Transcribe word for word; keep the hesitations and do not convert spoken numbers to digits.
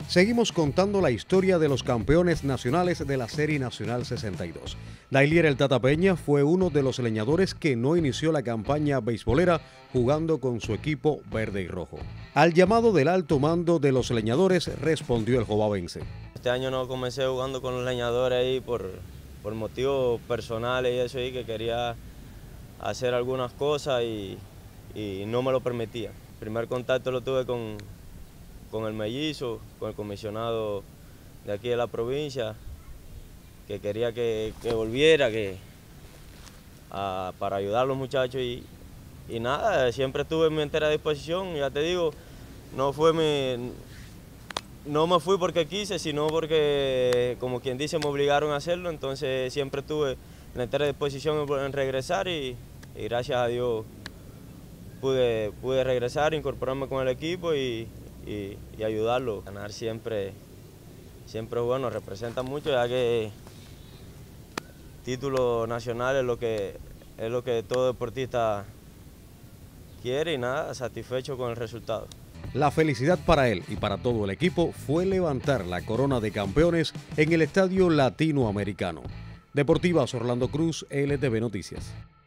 Seguimos contando la historia de los campeones nacionales de la Serie Nacional sesenta y dos. Dailier El Tata Peña fue uno de los leñadores que no inició la campaña beisbolera jugando con su equipo verde y rojo. Al llamado del alto mando de los leñadores respondió el jovavense. Este año no comencé jugando con los leñadores ahí por, por motivos personales y eso ahí, que quería hacer algunas cosas y, y no me lo permitía. El primer contacto lo tuve con, con el mellizo, con el comisionado de aquí de la provincia, que quería que, que volviera que, a, para ayudar a los muchachos y, y nada, siempre estuve en mi entera disposición. Ya te digo, no fue mi, no me fui porque quise, sino porque, como quien dice, me obligaron a hacerlo. Entonces siempre estuve en entera disposición en, en regresar y, y gracias a Dios pude, pude regresar, incorporarme con el equipo y, y, y ayudarlo. Ganar siempre, siempre es bueno, representa mucho, ya que título nacional es lo que, es lo que todo deportista quiere y nada, satisfecho con el resultado. La felicidad para él y para todo el equipo fue levantar la corona de campeones en el Estadio Latinoamericano. Deportivas Orlando Cruz, L T V Noticias.